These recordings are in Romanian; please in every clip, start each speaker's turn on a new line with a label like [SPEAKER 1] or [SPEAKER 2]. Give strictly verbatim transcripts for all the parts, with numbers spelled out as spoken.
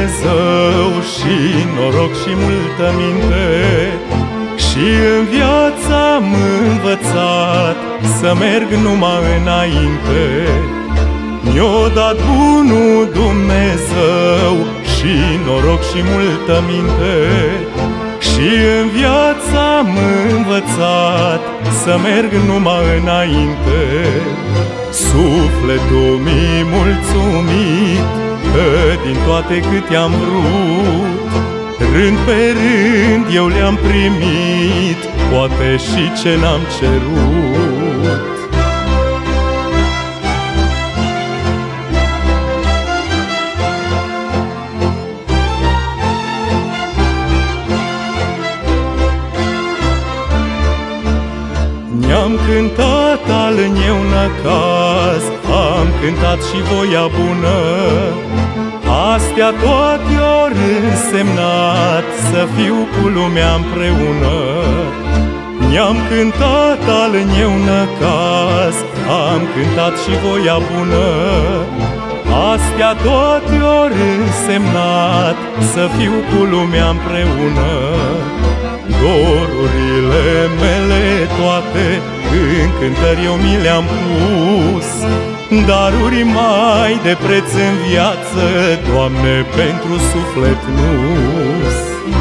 [SPEAKER 1] Dumnezeu și noroc și multă minte, și în viață am învățat să merg numai înainte. Mi-o dat bunul Dumnezeu și noroc și multă minte, și în viață am învățat să merg numai înainte. Sufletul mi-i mulțumit că din toate câte am vrut, rând pe rând eu le-am primit, poate și ce n-am cerut. Ne-am cântat al meu năcaz, am cântat și voia bună, astea toate ori însemnat să fiu cu lumea împreună. Ne-am cântat al meu năcaz, am cântat și voia bună, astea toate ori însemnat să fiu cu lumea împreună. Dorurile mele toate în cântări eu mi le-am pus, daruri mai de preț în viață, Doamne, pentru suflet nu-s.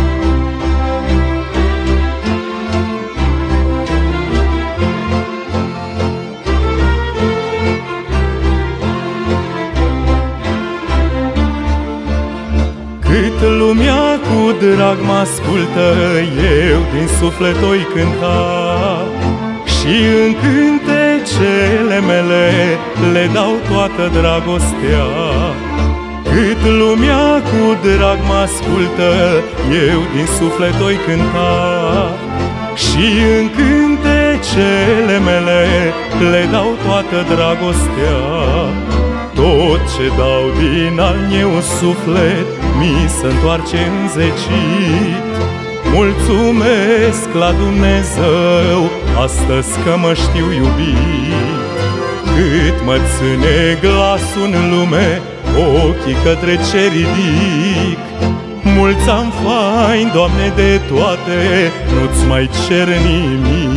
[SPEAKER 1] Cât lumea cu drag mă ascultă, eu din suflet o-i cânta, și în cântecele mele le dau toată dragostea. Cât lumea cu drag mă ascultă, eu din suflet o-i cânta, și în cântecele mele le dau toată dragostea. Tot ce dau din al meu suflet mi se întoarce înzecit. Mulțumesc la Dumnezeu astăzi că mă știu iubit. Cât mă ține glasul în lume, ochii către ce ridic. Mulți am fain, Doamne, de toate, nu-ți mai cer nimic.